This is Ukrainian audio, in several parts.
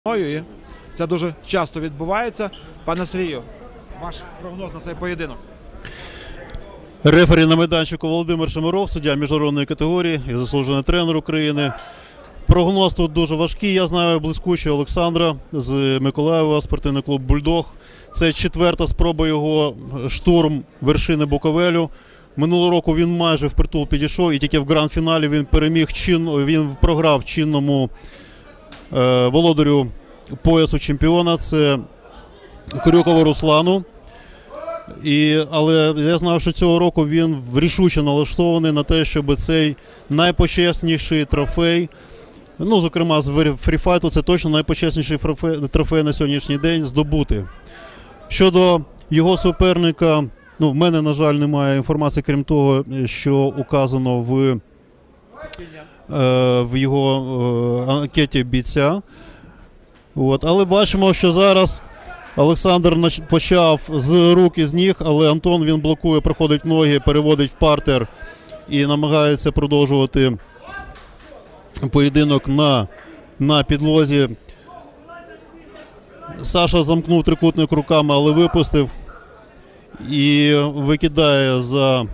І це дуже часто відбувається. Пане Сергію, ваш прогноз на цей поєдинок? Рефері на майданчику Володимир Шемеров, суддя міжнародної категорії і заслужений тренер України. Прогноз тут дуже важкий. Я знаю блискучого Олександра з Миколаєва, спортивний клуб «Бульдог». Це четверта спроба його штурм вершини Буковелю. Минулого року він майже впритул підійшов і тільки в гранд-фіналі він програв чинному володарю поясу чемпіона, це Крюкову Руслану. Але я знаю, що цього року він рішуче налаштований на те, щоб цей найпочесніший трофей, зокрема з фріфайту, це точно найпочесніший трофей на сьогоднішній день здобути. Щодо його суперника, в мене, на жаль, немає інформації, крім того, що указано в його анкеті бійця. Але бачимо, що зараз Олександр почав з рук і з ніг, але Антон він блокує, проходить в ноги, переводить в партер і намагається продовжувати поєдинок на підлозі. Саша замкнув трикутник руками, але випустив і викидає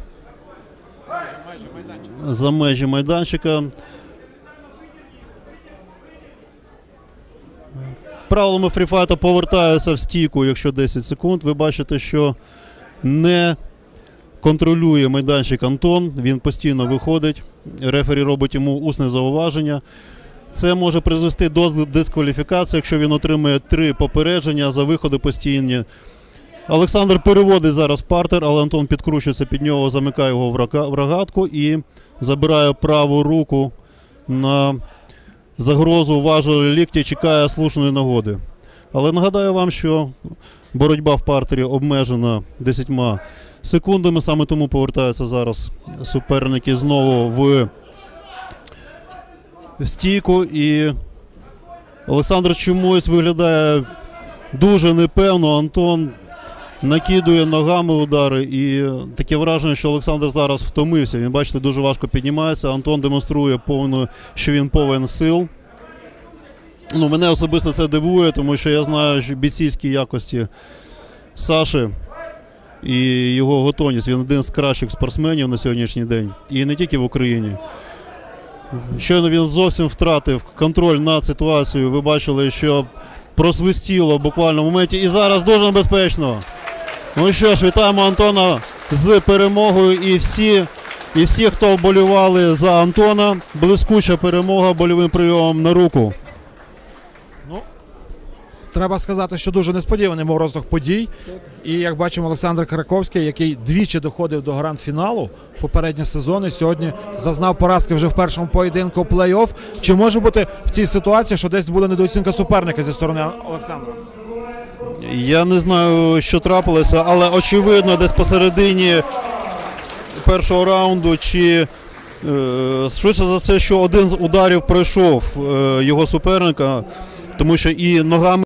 за межі майданчика. Правилами фріфайту повертаюся в стійку, якщо 10 секунд. Ви бачите, що не контролює майданчик Антон, він постійно виходить, рефері робить йому усне зауваження. Це може призвести до дискваліфікації, якщо він отримує 3 попередження за виходи постійні. Олександр переводить зараз партер, але Антон підкручується під нього, замикає його в рогатку і забирає праву руку на загрозу важелі ліктя, чекає слушної нагоди. Але нагадаю вам, що боротьба в партері обмежена 10 секундами, саме тому повертаються зараз суперники знову в стійку. І Олександр чомусь виглядає дуже непевно, Антон накидує ногами удари, і таке враження, що Олександр зараз втомився. Він, бачите, дуже важко піднімається. Антон демонструє що він повен сил. Мене особисто це дивує, тому що я знаю, що бійцівські якості Саші і його готовність. Він один з кращих спортсменів на сьогоднішній день. І не тільки в Україні. Щойно він зовсім втратив контроль над ситуацією. Ви бачили, що просвистіло буквально в моменті. І зараз дуже небезпечно. Ну що ж, вітаємо Антона з перемогою, і всі, хто вболівали за Антона. Блискуча перемога больовим прийомом на руку. Треба сказати, що дуже несподіваний був розвиток подій. І, як бачимо, Олександр Краковський, який двічі доходив до гранд-фіналу в попередні сезони, сьогодні зазнав поразки вже в першому поєдинку плей-офф. Чи може бути в цій ситуації, що десь буде недооцінка суперника зі сторони Олександра? Я не знаю, що трапилося, але очевидно, десь посередині першого раунду, чи швидше за все, що один з ударів пройшов його суперника, тому що і ногами